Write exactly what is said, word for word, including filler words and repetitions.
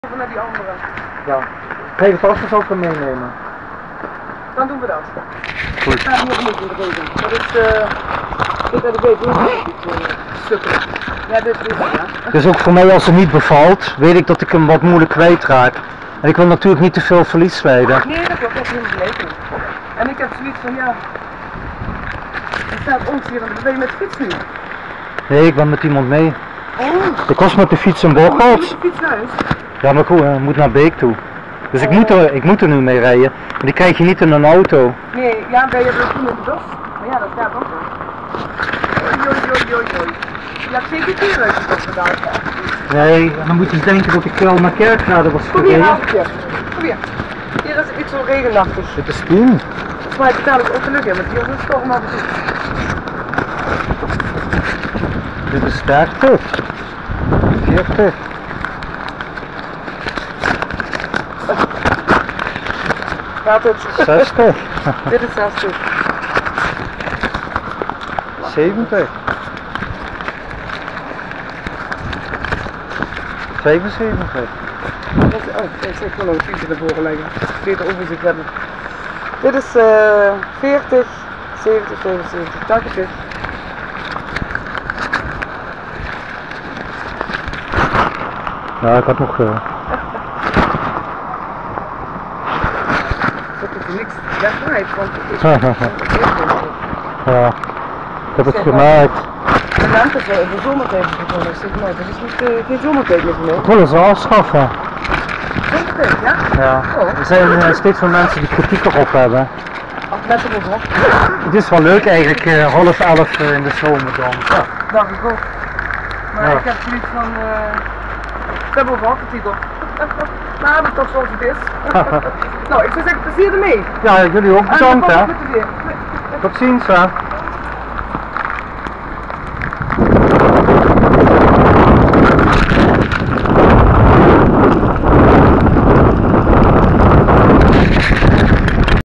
Even naar die andere. Ja. Geef het vast eens ook meenemen. Dan doen we dat. Goed. Ik ga hier nog niet in de regen. Dat is uh, dit heb ik weet hoe het stukken. Ja, dit is het, ja. Dus ook voor mij als het niet bevalt, weet ik dat ik hem wat moeilijk kwijtraak. En ik wil natuurlijk niet te veel verlies rijden. Nee, dat klopt, dat is helemaal gelegen. En ik heb zoiets van, ja, er staat ons hier, en ben je met de fiets nu? Nee, ik ben met iemand mee. Oh. Ik was met de fiets in Moet je Bocholt. met de fiets naar huis? Ja, maar goed, ik moet naar Beek toe. Dus ik moet, er, ik moet er nu mee rijden. Maar die krijg je niet in een auto. Nee, ja, ben je er toen in de bus? Maar ja, dat gaat ook wel. Oei, oei, oei, oei, oei. Je hebt zeker vier uit de bus gedaan. Nee, dan moet je eens denken dat ik al naar Kerkrade was Kom hier, gereden. Aafje. Kom hier. Hier is iets zo regenachtig. Dit is tien. Volgens mij betaal ik ook geluk in, want hier is een storm af en toe. Dit is dertig. veertig. Gaat het? zestig. Dit is zestig. zeventig. zevenenzeventig. Dat is, oh, ik zeg wel een fietsje naar voren leggen. Beter overzicht hebben. Dit is uh, veertig, zeventig, zevenenzeventig. Dank je. Nou, ik had nog... Uh... Dat is niks wegrijdt, want het is... Ja, ik heb het gemaakt. De lente voor de zomertijd is begonnen. Ik zeg nooit, dat is niet, uh, geen zomertijd meer voor mij. Ik wil het afschaffen. Zomertijd, ja? Ja. Oh. Er zijn uh, steeds meer mensen die kritiek erop hebben. Ach, net er nog op. Het is wel leuk eigenlijk, uh, half elf uh, in de zomer dan. Ja. Dacht ik ook. Maar Ja. ik heb zoiets van... Uh, we hebben over de titel. Nou, dat is toch zoals het is. Nou, ik zou zeggen, plezier ermee. Ja, jullie ook bedankt hè. En dan kom ik met de weer. Tot ziens hè.